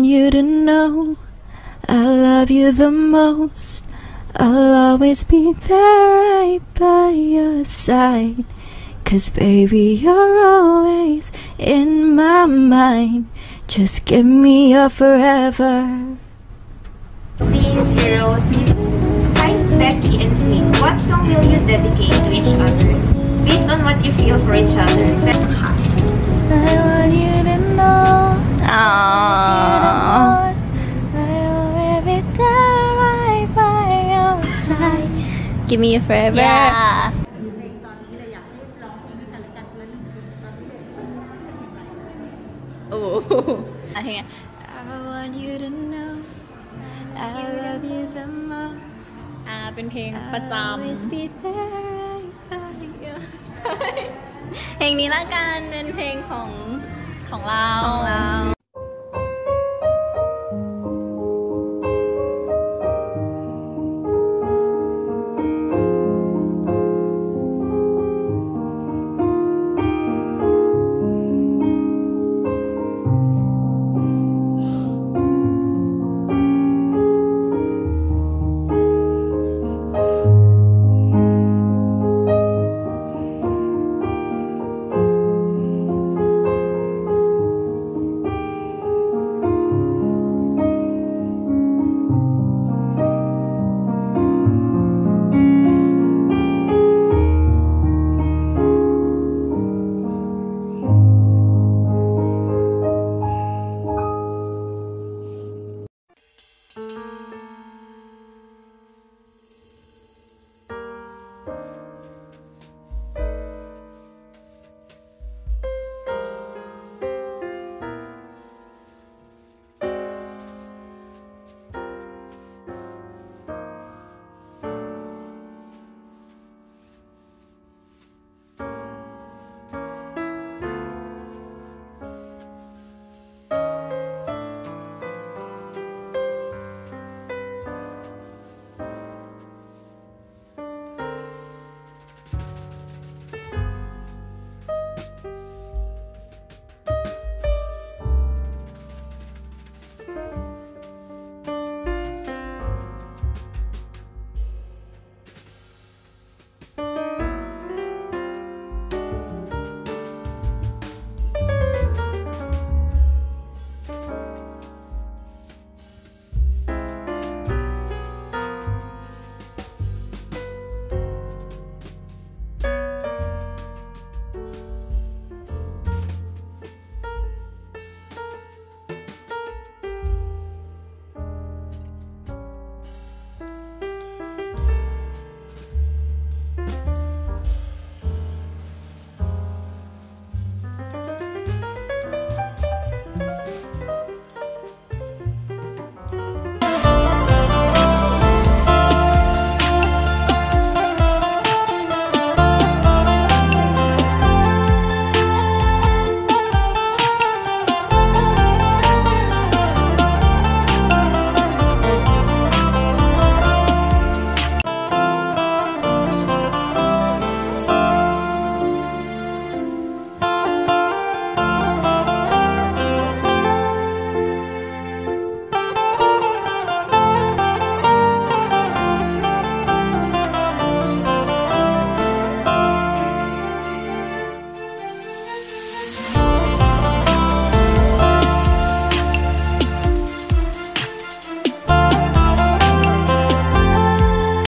you to know I love you the most. I'll always be there right by your side. 'Cause baby, you're always in my mind. Just give me your forever. Please, hero. Hi, Becky and Flynn. What song will you dedicate to each other? Based on what you feel for each other. Set hi. I want you to know. Aww. I will be there right by your side. Give me your forever. Yeah. Oh. I want you to know I love you the most. เป็นเพลงประจำ Always be there right by your side. เพลงนี้ละกันเป็นเพลงของเรา